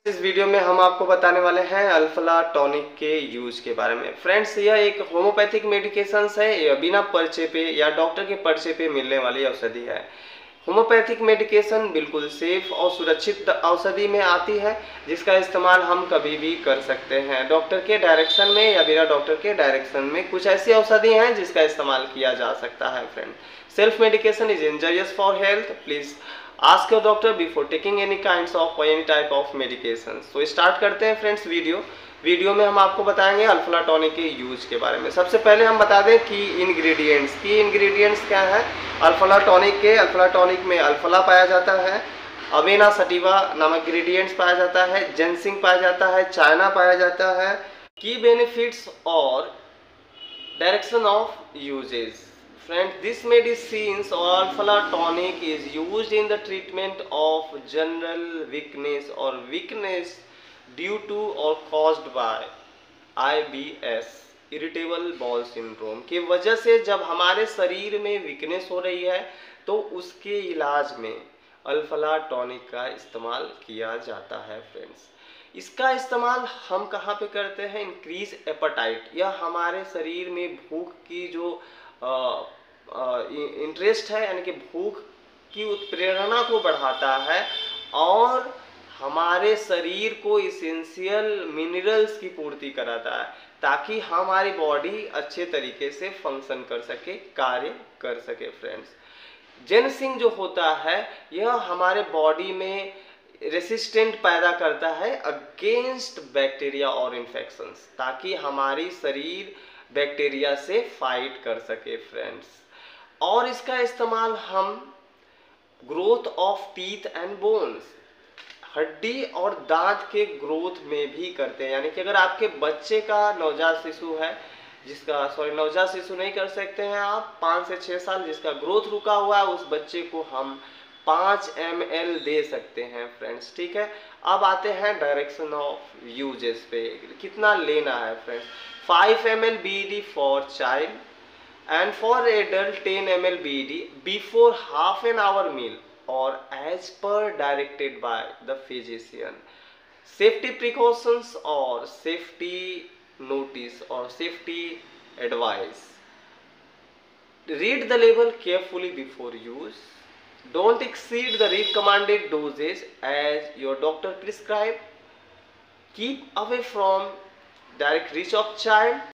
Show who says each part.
Speaker 1: इस वीडियो में हम आपको बताने वाले हैं अल्फला टॉनिक के यूज के बारे में। फ्रेंड्स, यह एक होम्योपैथिक मेडिकेशन है, यह बिना पर्चे पे या डॉक्टर के पर्चे पे मिलने वाली औषधि है। होम्योपैथिक मेडिकेशन बिल्कुल सेफ और सुरक्षित औषधि में आती है, जिसका इस्तेमाल हम कभी भी कर सकते हैं डॉक्टर के डायरेक्शन में या बिना डॉक्टर के डायरेक्शन में। कुछ ऐसी औषधि हैं जिसका इस्तेमाल किया जा सकता है। Friend, self medication is injurious for health. Please ask your doctor before taking any kinds of any type of medication. तो स्टार्ट करते हैं फ्रेंड्स वीडियो में हम आपको बताएंगे अल्फला टॉनिक के यूज के बारे में। सबसे पहले हम बता दें की इंग्रेडिएंट्स क्या है अल्फला टॉनिक के। अल्फला टॉनिक में अल्फला पाया जाता है, अवेना सटिवा नामक इंग्रेडिएंट्स पाया जाता है, जेंसिंग पाया जाता है, चाइना पाया जाता है। की बेनिफिट्स और direction of uses. Friends, this medicines or Alphala tonic is used in the treatment of general weakness or weakness due to or caused by IBS irritable bowel syndrome के वजह से जब हमारे शरीर में वीकनेस हो रही है तो उसके इलाज में अल्फला टॉनिक का इस्तेमाल किया जाता है। फ्रेंड्स, इसका इस्तेमाल हम कहाँ पे करते हैं? इंक्रीज एपेटाइट, या हमारे शरीर में भूख की जो इंटरेस्ट है, यानी कि भूख की उत्प्रेरणा को बढ़ाता है और हमारे शरीर को इसेंशियल मिनरल्स की पूर्ति कराता है, ताकि हमारी बॉडी अच्छे तरीके से फंक्शन कर सके, कार्य कर सके। फ्रेंड्स, जेनसिंग जो होता है यह हमारे बॉडी में रेसिस्टेंट पैदा करता है अगेंस्ट बैक्टीरिया और इन्फेक्शंस, ताकि हमारी शरीर बैक्टीरिया से फाइट कर सके। फ्रेंड्स, और इसका इस्तेमाल हम growth of teeth and bones, हड्डी और दांत के ग्रोथ में भी करते हैं। यानी कि अगर आपके बच्चे का नवजात शिशु है, नवजात शिशु नहीं कर सकते हैं आप, 5 से 6 साल जिसका ग्रोथ रुका हुआ है, उस बच्चे को हम 5 ml दे सकते हैं। फ्रेंड्स, ठीक है। अब आते हैं डायरेक्शन ऑफ यूजेस पे, कितना लेना है। Friends, 5 ml BD for child and for adult 10 ml BD before half an hour meal or as per directed by the physician. Safety precautions or safety notice or safety advice. Read the label carefully before use. Don't exceed the recommended dosage as your doctor prescribed. Keep away from direct reach of child.